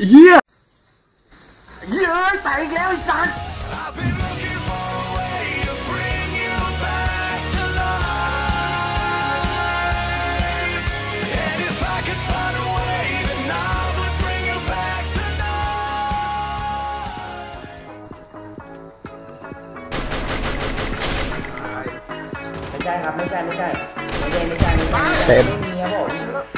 เฮียเฮ้ยแตกอีกแล้วไอ้สัสไม่ใช่ครับไม่ใช่ไม่มีครับผม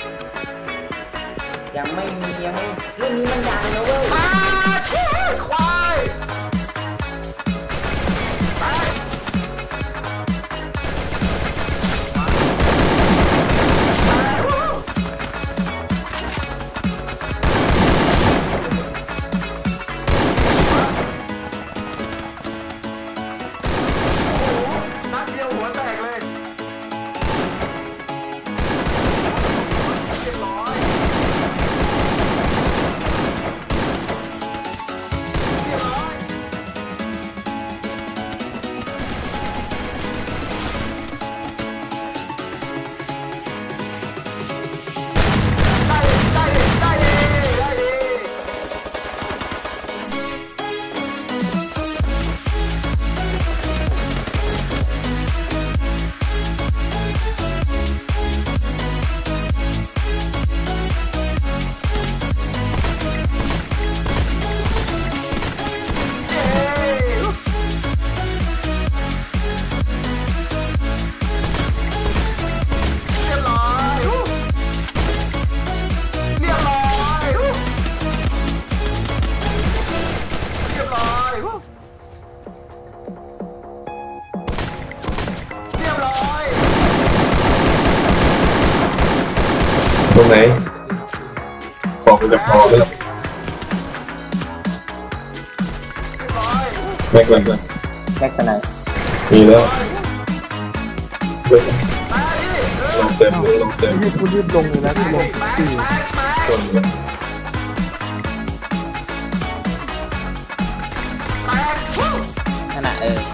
ยังไม่มีเรื่องนี้มันยังนะเว้ยควายนัดเดียวหัวแตกเลยเรียบร้อยตรงไหนของมันจะพอไหมแม็กซ์แม็กซ์ไหนมีแล้วลงเต็มรีบลงเลยนะที่ลงสี่คนเลยนั่นน่ะ